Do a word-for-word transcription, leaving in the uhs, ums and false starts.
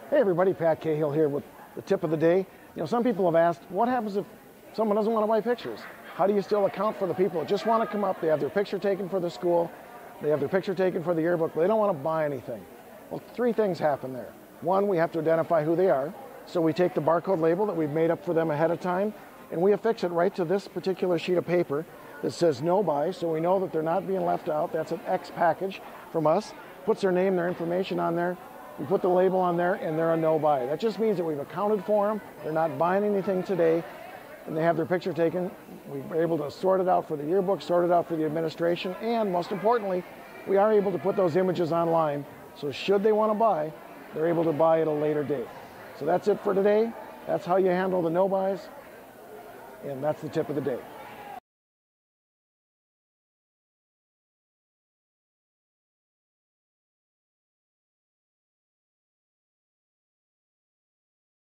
Hey everybody, Pat Cahill here with the tip of the day. You know, some people have asked, what happens if someone doesn't want to buy pictures? How do you still account for the people that just want to come up, they have their picture taken for the school, they have their picture taken for the yearbook, but they don't want to buy anything? Well, three things happen there. One, we have to identify who they are. So we take the barcode label that we've made up for them ahead of time, and we affix it right to this particular sheet of paper that says no buy, so we know that they're not being left out. That's an X package from us. Puts their name, their information on there. We put the label on there, and they're a no buy. That just means that we've accounted for them. They're not buying anything today, and they have their picture taken. We were able to sort it out for the yearbook, sort it out for the administration, and most importantly, we are able to put those images online. So should they want to buy, they're able to buy at a later date. So that's it for today. That's how you handle the no buys, and that's the tip of the day.